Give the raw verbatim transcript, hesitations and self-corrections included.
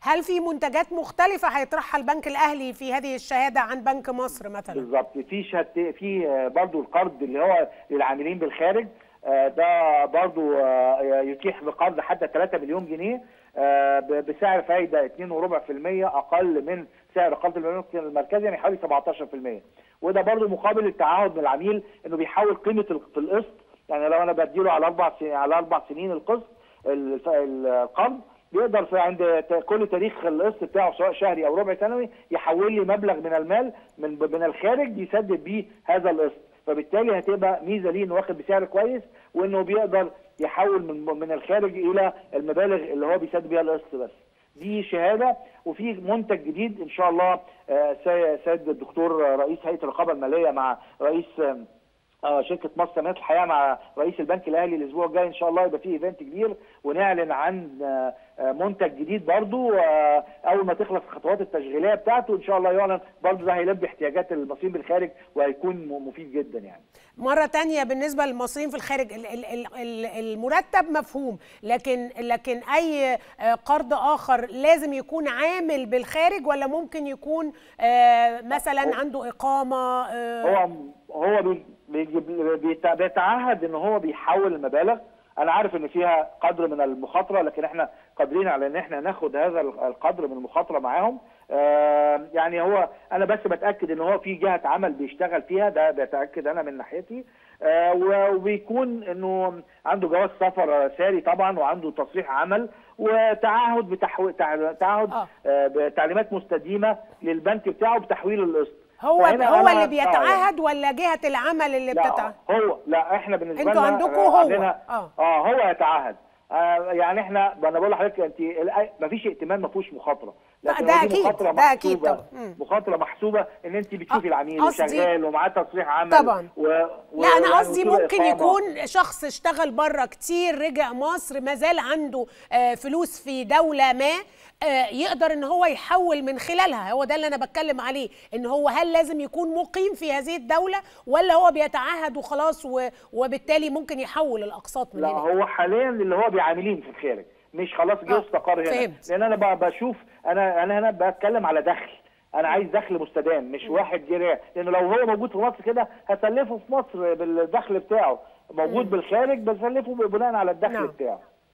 هل في منتجات مختلفه هيطرحها البنك الاهلي في هذه الشهاده عن بنك مصر مثلا؟ بالظبط. في شهادة في برضه القرض اللي هو للعاملين بالخارج، ده برضه يتيح بقرض حتى ثلاثة مليون جنيه بسعر فايده اتنين وربع في المية اقل من سعر قرض البنك المركزي، يعني حوالي سبعتاشر في المية. وده برضه مقابل التعهد من العميل انه بيحول قيمه في القسط، يعني لو انا بديله على اربع سنين على اربع سنين القسط القرض، بيقدر في عند كل تاريخ القسط بتاعه سواء شهري او ربع سنوي يحول لي مبلغ من المال من من الخارج يسدد بيه هذا القسط، فبالتالي هتبقى ميزه ليه انه واخد بسعر كويس وانه بيقدر يحول من من الخارج الى المبالغ اللي هو بيسدد بيها القسط بس. دي شهاده. وفي منتج جديد ان شاء الله سيد الدكتور رئيس هيئه الرقابه الماليه مع رئيس اه شركه مصر تنميه الحياه مع رئيس البنك الاهلي الاسبوع الجاي ان شاء الله يبقى فيه ايفنت كبير ونعلن عن منتج جديد برضو اول ما تخلص الخطوات التشغيليه بتاعته ان شاء الله يعلن برضو. ده هيلبي احتياجات المصريين بالخارج وهيكون مفيد جدا. يعني مره ثانيه بالنسبه للمصريين في الخارج المرتب مفهوم، لكن لكن اي قرض اخر لازم يكون عامل بالخارج ولا ممكن يكون مثلا عنده اقامه؟ هو هو بيتعهد ان هو بيحول المبالغ. انا عارف ان فيها قدر من المخاطره، لكن احنا قادرين على ان احنا ناخد هذا القدر من المخاطره معاهم. آه يعني هو انا بس بتاكد ان هو في جهه عمل بيشتغل فيها، ده بتاكد انا من ناحيتي. آه وبيكون انه عنده جواز سفر ساري طبعا وعنده تصريح عمل وتعهد بتحويل تعهد آه. آه بتعليمات مستديمه للبنك بتاعه بتحويل القسط. هو هو اللي بيتعهد ولا جهه العمل اللي بتتعهد؟ لا هو لا احنا بالنسبه لنا انتوا عندكم هو اه اه هو يتعهد. آه يعني احنا انا بقول لحضرتك انت ما فيش ائتمان ما فيهوش مخاطره، لكن ده اكيد مخاطره ده اكيد طبعا مخاطره محسوبه ان انت بتشوفي العميل وشغال ومعاه تصريح عمل طبعا. و... و... لا انا قصدي ممكن يكون شخص اشتغل بره كتير رجع مصر ما زال عنده آه فلوس في دوله ما آه يقدر ان هو يحول من خلالها. هو ده اللي انا بتكلم عليه، ان هو هل لازم يكون مقيم في هذه الدوله ولا هو بيتعهد وخلاص و... وبالتالي ممكن يحول الاقساط من لا هنا؟ هو حاليا اللي هو بيعاملين في الخارج مش خلاص جه استقر هنا. فهمت. لان انا بشوف انا انا هنا بتكلم على دخل، انا عايز دخل مستدام مش م. واحد جري، لانه لو هو موجود في مصر كده هسلفه في مصر بالدخل بتاعه، موجود م. بالخارج بسلفه بناء على الدخل نعم. بتاعه.